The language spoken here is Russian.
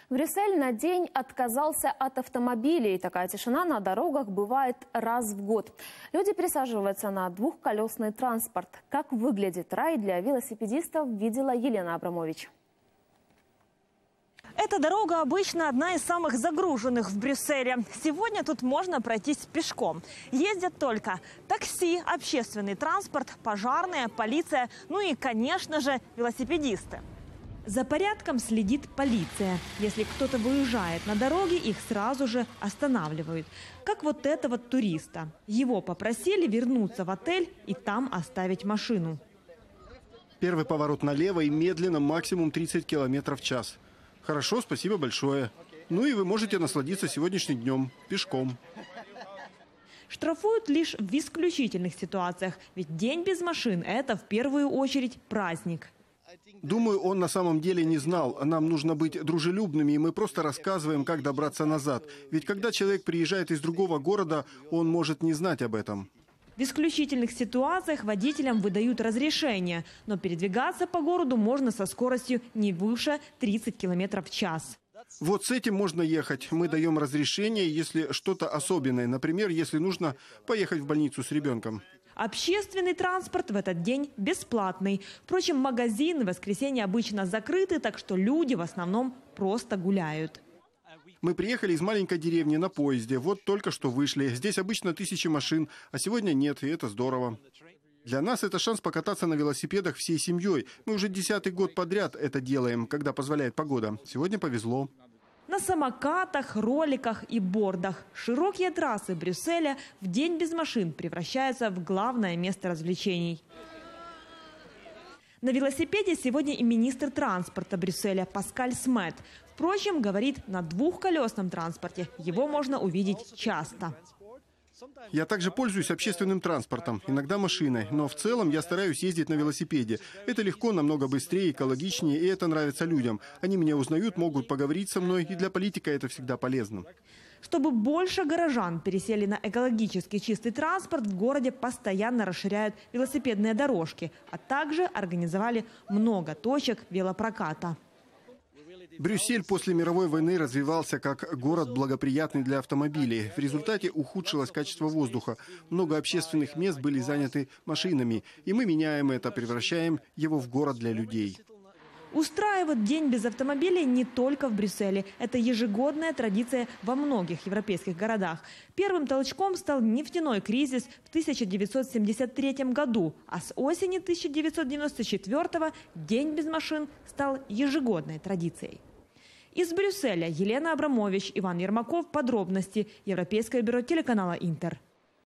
Брюссель на день отказался от автомобилей. Такая тишина на дорогах бывает раз в год. Люди пересаживаются на двухколесный транспорт. Как выглядит рай для велосипедистов, видела Елена Абрамович. Эта дорога обычно одна из самых загруженных в Брюсселе. Сегодня тут можно пройтись пешком. Ездят только такси, общественный транспорт, пожарная, полиция, ну и, конечно же, велосипедисты. За порядком следит полиция. Если кто-то выезжает на дороге, их сразу же останавливают. Как вот этого туриста. Его попросили вернуться в отель и там оставить машину. Первый поворот налево и медленно, максимум 30 км в час. Хорошо, спасибо большое. Ну и вы можете насладиться сегодняшним днем пешком. Штрафуют лишь в исключительных ситуациях. Ведь день без машин – это в первую очередь праздник. Думаю, он на самом деле не знал. Нам нужно быть дружелюбными, и мы просто рассказываем, как добраться назад. Ведь когда человек приезжает из другого города, он может не знать об этом. В исключительных ситуациях водителям выдают разрешение, но передвигаться по городу можно со скоростью не выше 30 км в час. Вот с этим можно ехать. Мы даем разрешение, если что-то особенное. Например, если нужно поехать в больницу с ребенком. Общественный транспорт в этот день бесплатный. Впрочем, магазины в воскресенье обычно закрыты, так что люди в основном просто гуляют. Мы приехали из маленькой деревни на поезде. Вот только что вышли. Здесь обычно тысячи машин, а сегодня нет, и это здорово. Для нас это шанс покататься на велосипедах всей семьей. Мы уже 10-й год подряд это делаем, когда позволяет погода. Сегодня повезло. На самокатах, роликах и бордах. Широкие трассы Брюсселя в день без машин превращаются в главное место развлечений. На велосипеде сегодня и министр транспорта Брюсселя Паскаль Смет. Впрочем, говорит, на двухколесном транспорте его можно увидеть часто. Я также пользуюсь общественным транспортом, иногда машиной, но в целом я стараюсь ездить на велосипеде. Это легко, намного быстрее, экологичнее, и это нравится людям. Они меня узнают, могут поговорить со мной, и для политика это всегда полезно. Чтобы больше горожан пересели на экологически чистый транспорт, в городе постоянно расширяют велосипедные дорожки, а также организовали много точек велопроката. Брюссель после мировой войны развивался как город, благоприятный для автомобилей. В результате ухудшилось качество воздуха. Много общественных мест были заняты машинами. И мы меняем это, превращаем его в город для людей. Устраивают день без автомобилей не только в Брюсселе. Это ежегодная традиция во многих европейских городах. Первым толчком стал нефтяной кризис в 1973 году. А с осени 1994 день без машин стал ежегодной традицией. Из Брюсселя Елена Абрамович, Иван Ермаков. Подробности. Европейское бюро телеканала «Интер».